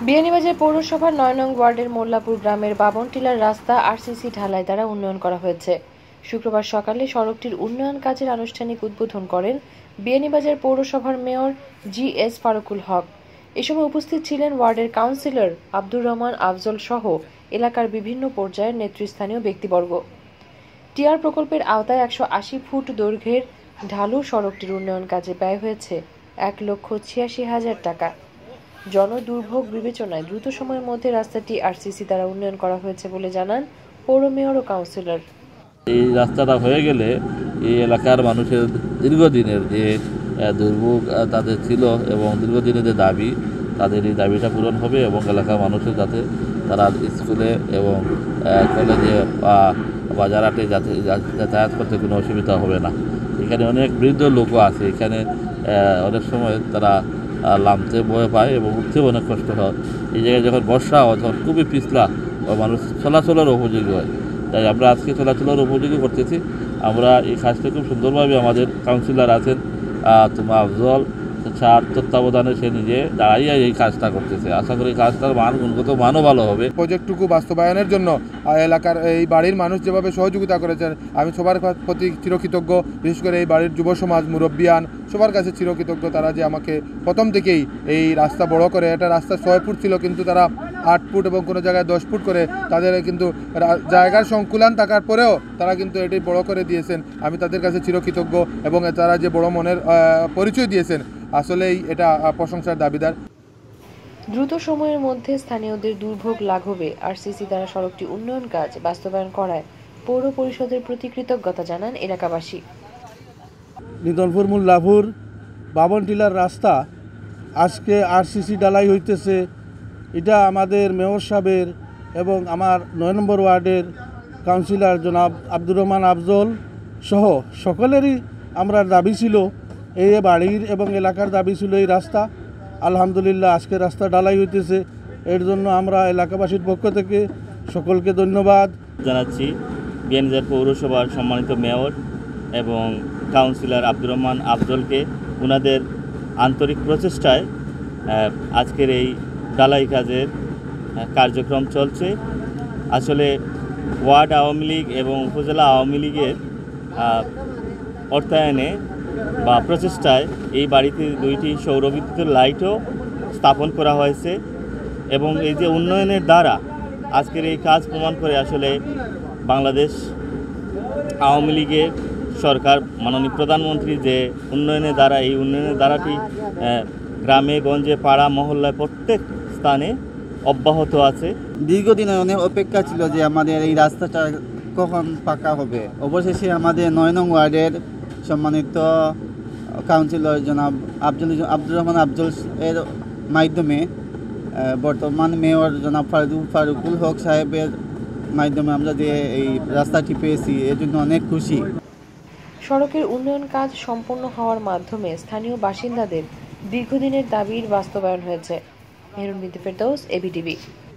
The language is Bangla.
বিয়ানীবাজার পৌরসভার ৯ নং ওয়ার্ডের মোল্লাপুর গ্রামের বাবনটিলার রাস্তা আরসিসি ঢালাই দ্বারা উন্নয়ন করা হয়েছে। শুক্রবার সকালে সড়কটির উন্নয়ন কাজের আনুষ্ঠানিক উদ্বোধন করেন বিয়ানীবাজার পৌরসভার মেয়র জি.এস. ফারুকুল হক। এ সময় উপস্থিত ছিলেন ওয়ার্ডের কাউন্সিলর আব্দুর রহমান আফজল সহ এলাকার বিভিন্ন পর্যায়ের নেতৃস্থানীয় ব্যক্তিবর্গ। টিআর প্রকল্পের আওতায় ১৮০ ফুট দৈর্ঘ্যের ঢালু সড়কটির উন্নয়ন কাজে ব্যয় হয়েছে ১,৮৬,০০০ টাকা। জনদুর্ভোগ বিবেচনায় দ্রুত সময়ের মধ্যে রাস্তাটি আরসিসি দ্বারা উন্নয়ন করা হয়েছে বলে জানান পৌর মেয়র ও কাউন্সিলর। এই রাস্তাটা হয়ে গেলে এই এলাকার মানুষের দীর্ঘদিনের যে দুর্ভোগ তাদের ছিল এবং দীর্ঘদিনের যে দাবি, তাদের এই দাবিটা পূরণ হবে এবং এলাকার মানুষের যাতে তারা স্কুলে এবং কলেজে বা যারাটে যাতায়াত করতে কোনো অসুবিধা হবে না। এখানে অনেক বৃদ্ধ লোকও আছে, এখানে অনেক সময় তারা নামতে ভয় পায় এবং উঠতেও অনেক কষ্ট হয়। এই জায়গায় যখন বর্ষা হয় তখন খুবই পিছলা ও মানুষ চলাচলের উপযোগী হয়। তাই আমরা আজকে চলাচলের উপযোগী করতেছি। আমরা এই কাজটা খুব সুন্দরভাবে আমাদের কাউন্সিলর আছেন তোমার আফজল স্যার তত্ত্বাবধানে সে নিজে দাঁড়াইয়া এই কাজটা করতেছে। আশা করি কাজটার গুণগত মানও ভালো হবে। প্রজেক্টটুকু বাস্তবায়নের জন্য এলাকার এই বাড়ির মানুষ যেভাবে সহযোগিতা করেছেন, আমি সবার প্রতি চিরকৃতজ্ঞ। বিশেষ করে এই বাড়ির যুব সমাজ, মুরব্বিয়ান সবার কাছে চিরকৃতজ্ঞ। তারা যে আমাকে প্রথম থেকেই এই রাস্তা বড় করে, এটা রাস্তা 6 ফুট ছিল কিন্তু তারা 8 ফুট এবং কোনো জায়গায় 10 ফুট করে তাদের কিন্তু জায়গার সংকুলান থাকার পরেও তারা কিন্তু এটি বড় করে দিয়েছেন। আমি তাদের কাছে চিরকৃতজ্ঞ এবং তারা যে বড় মনের পরিচয় দিয়েছেন, আসলেই এটা প্রশংসার দাবিদার। দ্রুত সময়ের মধ্যে স্থানীয়দের দুর্ভোগ লাঘবে আরসিসি দ্বারা সড়কটি উন্নয়ন কাজ বাস্তবায়ন করায় পৌর পরিষদের প্রতি কৃতজ্ঞতা জানান এলাকাবাসী। নিদনপুর মোল্লাপুর বাবনটিলার রাস্তা আজকে আরসিসি ঢালাই হইতেছে। এটা আমাদের মেয়র সাহেবের এবং আমার ৯ নম্বর ওয়ার্ডের কাউন্সিলর জনাব আব্দুর রহমান আফজল সহ সকলেরই আমরা দাবি ছিল, এই বাড়ির এবং এলাকার দাবি ছিল এই রাস্তা। আলহামদুলিল্লাহ আজকে রাস্তা ঢালাই হইতেছে। এর জন্য আমরা এলাকাবাসীর পক্ষ থেকে সকলকে ধন্যবাদ জানাচ্ছি। বিয়ানীবাজার পৌরসভার সম্মানিত মেয়র এবং কাউন্সিলর আব্দুর রহমান আফজলকে ওনাদের আন্তরিক প্রচেষ্টায় আজকের এই ঢালাই কাজের কার্যক্রম চলছে। আসলে ওয়ার্ড আওয়ামী লীগ এবং উপজেলা আওয়ামী লীগের অর্থায়নে বা প্রচেষ্টায় এই বাড়িতে 2টি সৌরবিদ্যুতের লাইটও স্থাপন করা হয়েছে এবং এই যে উন্নয়নের দ্বারা আজকের এই কাজ প্রমাণ করে আসলে বাংলাদেশ আওয়ামী লীগের সরকার মাননীয় প্রধানমন্ত্রী যে উন্নয়নের দ্বারা, এই উন্নয়নের দ্বারাটি গ্রামে গঞ্জে পাড়া মহল্লায় প্রত্যেক স্থানে অব্যাহত আছে। দীর্ঘদিনের অনেক অপেক্ষা ছিল যে আমাদের এই রাস্তাটা কখন পাকা হবে। অবশেষে আমাদের 9 নং ওয়ার্ডের সম্মানিত কাউন্সিলর জনাব আব্দুর রহমান আফজল এর মাধ্যমে বর্তমান মেয়র জনাব ফারুকুল হক সাহেবের মাধ্যমে আমরা যে এই রাস্তাটি পেয়েছি, এর জন্য অনেক খুশি। সড়কের উন্নয়ন কাজ সম্পন্ন হওয়ার মাধ্যমে স্থানীয় বাসিন্দাদের দীর্ঘদিনের দাবির বাস্তবায়ন হয়েছে। মেহরুন বিনতে ফেরদৌস, ABtv।